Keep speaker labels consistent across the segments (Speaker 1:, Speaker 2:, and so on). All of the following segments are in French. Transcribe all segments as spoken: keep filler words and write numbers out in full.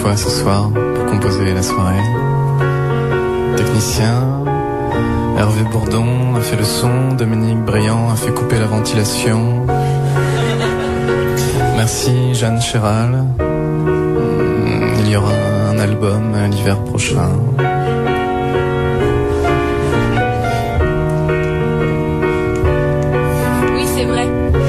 Speaker 1: toi ce soir pour composer la soirée. Technicien, Hervé Bourdon a fait le son, Dominique Briand a fait couper la ventilation. Merci Jeanne Chéral. Il y aura un album l'hiver prochain.
Speaker 2: Oui, c'est vrai.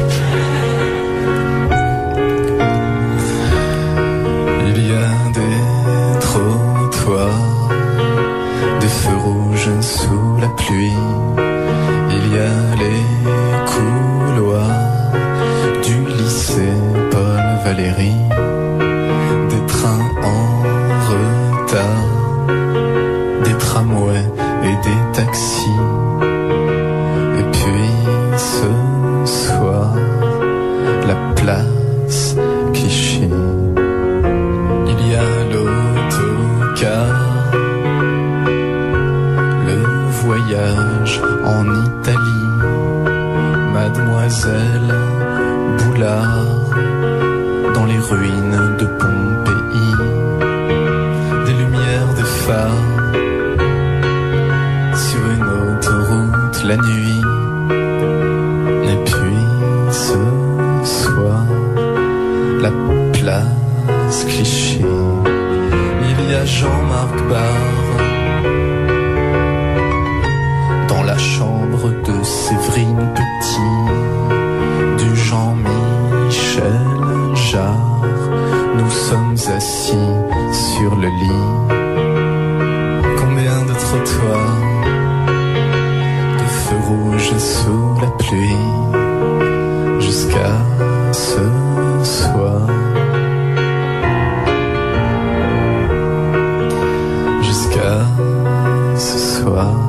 Speaker 1: Il y a des trottoirs, des feux rouges sous la pluie. Il y a les couloirs du lycée Paul Valéry. Des trains en retard, des tramways et des taxis. Et puis ce soir, la place Clichy. Il y a l'autocar, le voyage en Italie, Mademoiselle Boulard dans les ruines de Pompéi, des lumières de phare sur une autoroute la nuit. Et puis ce soir, la place Clichy. Il y a Jean-Marc Barre dans la chambre de Séverine Petit, du Jean-Michel Jarre. Nous sommes assis sur le lit. Combien de trottoirs, de feux rouges sous la pluie, jusqu'à ce soir. Jusqu'à ce soir.